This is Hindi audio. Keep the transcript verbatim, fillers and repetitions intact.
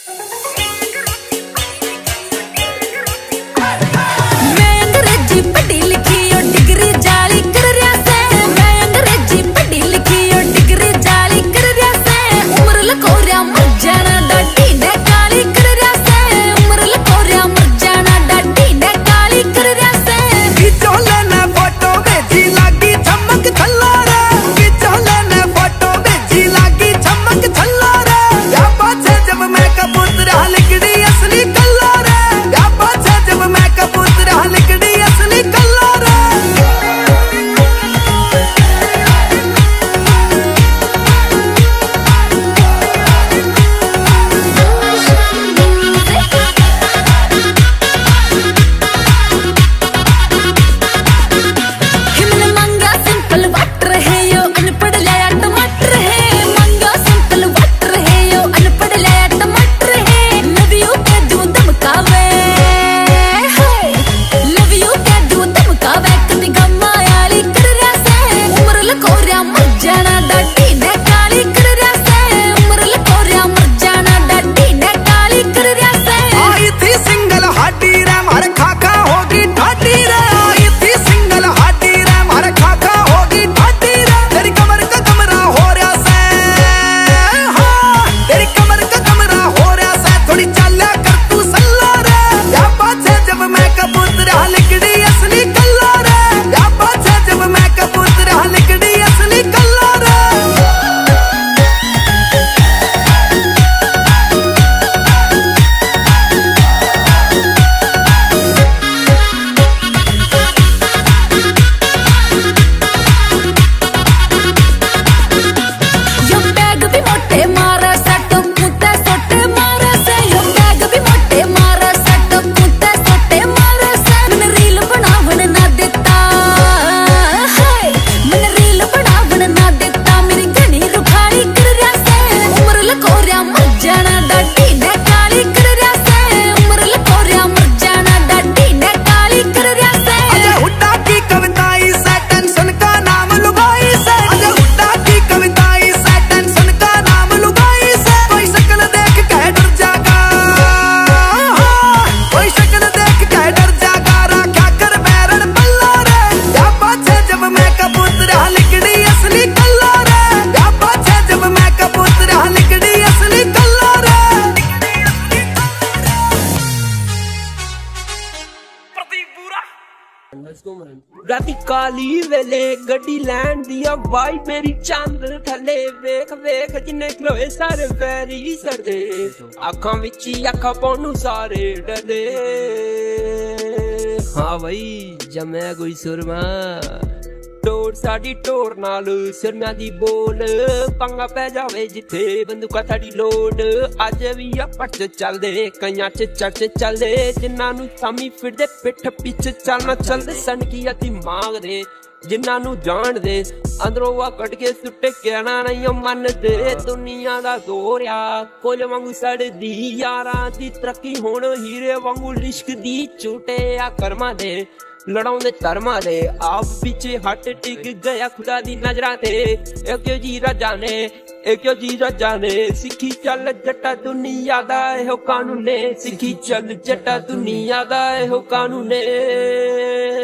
राती काली वेले गड्डी लैंड दिया भाई मेरी चांद थले वेख वेख जिन्ने खलोए सारे पैरी सरदे आँखां विच अखा पाउनु सारे डरदे। हाँ भाई जमै कोई सुरमा टोर साड़ी टोर नाल सुरम्या दी बोल पंगा पै जावे जिथे बंदूका साड़ी लोड अज भी अपट चलदे कईयां च चर्च चलदे जिन्हां नू सामी फिरदे पिठ पिछ चलना चलदे सनकी अति मांग दे जिन्हां नू जान दे अंदरों वा कट के सुट्टे कहना नहीं मन दे दुनिया दा दौर आ कोल वांगू सड़दी यारां दी तरक्की होण हीरे वांगू लिश्क दी झूठे आ कर्मा दे लड़ाउंदे धर्मा दे आप पीछे हट टिक गया खुदा दी नजरां ते ए क्यों जी राजा ने ए क्यों जी राजा ने सिखी चल जट्टा दुनिया दा एहो कानून ने सिखी चल जट्टा दुनिया दा एहो कानून ने।